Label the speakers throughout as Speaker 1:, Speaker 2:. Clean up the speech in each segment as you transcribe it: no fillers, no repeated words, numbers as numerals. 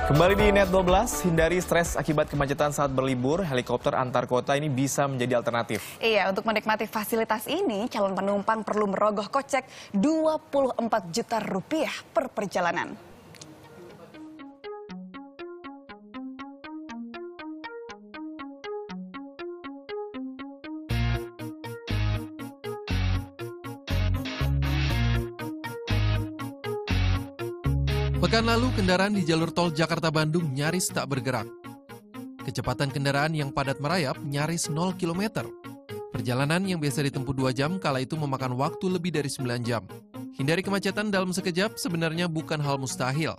Speaker 1: Kembali di Net 12, hindari stres akibat kemacetan saat berlibur, helikopter antar kota ini bisa menjadi alternatif.
Speaker 2: Iya, untuk menikmati fasilitas ini, calon penumpang perlu merogoh kocek Rp24 juta per perjalanan.
Speaker 3: Pekan lalu, kendaraan di jalur tol Jakarta-Bandung nyaris tak bergerak. Kecepatan kendaraan yang padat merayap nyaris 0 km. Perjalanan yang biasa ditempuh 2 jam kala itu memakan waktu lebih dari 9 jam. Hindari kemacetan dalam sekejap sebenarnya bukan hal mustahil.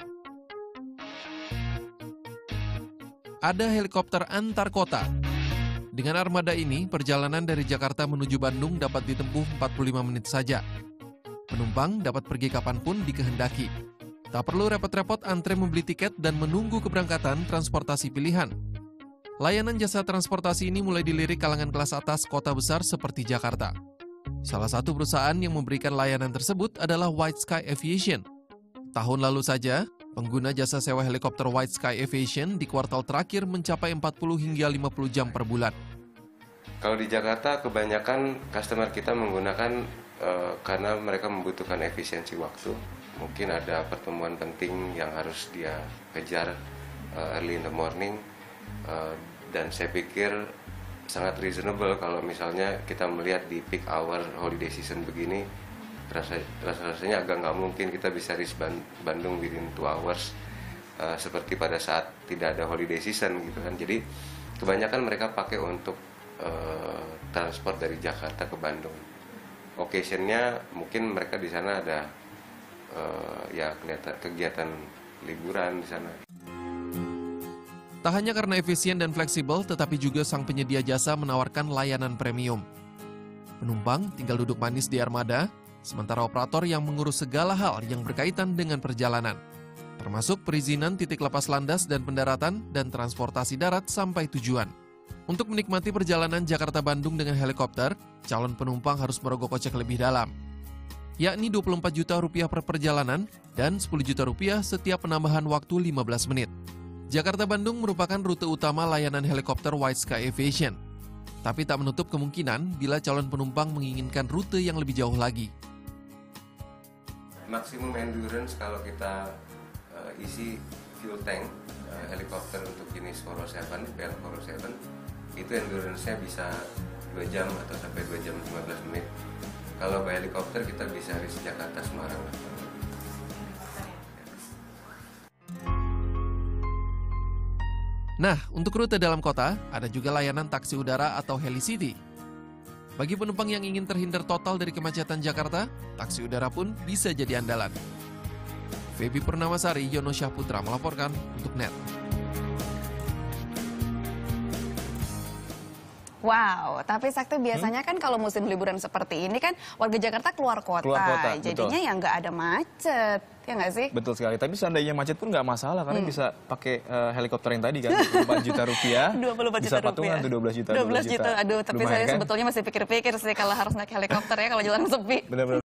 Speaker 3: Ada helikopter antar kota. Dengan armada ini, perjalanan dari Jakarta menuju Bandung dapat ditempuh 45 menit saja. Penumpang dapat pergi kapanpun dikehendaki. Tak perlu repot-repot antre membeli tiket dan menunggu keberangkatan transportasi pilihan. Layanan jasa transportasi ini mulai dilirik kalangan kelas atas kota besar seperti Jakarta. Salah satu perusahaan yang memberikan layanan tersebut adalah White Sky Aviation. Tahun lalu saja, pengguna jasa sewa helikopter White Sky Aviation di kuartal terakhir mencapai 40 hingga 50 jam per bulan.
Speaker 4: Kalau di Jakarta, kebanyakan customer kita menggunakan karena mereka membutuhkan efisiensi waktu. Mungkin ada pertemuan penting yang harus dia kejar early in the morning, dan saya pikir sangat reasonable kalau misalnya kita melihat di peak hour holiday season begini, rasanya agak nggak mungkin kita bisa reach Bandung within 2 hours seperti pada saat tidak ada holiday season gitu kan. Jadi kebanyakan mereka pakai untuk transport dari Jakarta ke Bandung. Occasion-nya mungkin mereka di sana ada kegiatan liburan di sana.
Speaker 3: Tak hanya karena efisien dan fleksibel, tetapi juga sang penyedia jasa menawarkan layanan premium. Penumpang tinggal duduk manis di armada, sementara operator yang mengurus segala hal yang berkaitan dengan perjalanan, termasuk perizinan titik lepas landas dan pendaratan dan transportasi darat sampai tujuan. Untuk menikmati perjalanan Jakarta-Bandung dengan helikopter, calon penumpang harus merogoh kocek lebih dalam, yakni Rp24 juta per perjalanan dan Rp10 juta setiap penambahan waktu 15 menit. Jakarta-Bandung merupakan rute utama layanan helikopter White Sky Aviation, tapi tak menutup kemungkinan bila calon penumpang menginginkan rute yang lebih jauh lagi.
Speaker 4: Maksimum endurance kalau kita isi fuel tank helikopter untuk jenis 407, PL407, itu endurance-nya bisa 2 jam atau sampai 2 jam 15 menit. Kalau by helikopter kita bisa reach Jakarta Semarang.
Speaker 3: Nah, untuk rute dalam kota, ada juga layanan taksi udara atau Helicity. Bagi penumpang yang ingin terhindar total dari kemacetan Jakarta, taksi udara pun bisa jadi andalan. Feby Purnamasari, Yono Syahputra melaporkan untuk NET.
Speaker 2: Wow, tapi Sakti biasanya kan kalau musim liburan seperti ini kan warga Jakarta keluar kota, jadinya
Speaker 1: betul.
Speaker 2: ya nggak ada macet, ya nggak sih?
Speaker 1: Betul sekali, tapi seandainya macet pun nggak masalah karena bisa pakai helikopter yang tadi kan, Rp24 juta,
Speaker 2: 24
Speaker 1: bisa
Speaker 2: juta
Speaker 1: patungan tuh 12 juta.
Speaker 2: 12 juta, aduh, tapi
Speaker 1: Lumayan,
Speaker 2: saya
Speaker 1: kan?
Speaker 2: sebetulnya masih pikir-pikir sih kalau harus naik helikopter ya kalau jalan sepi.
Speaker 1: Benar-benar.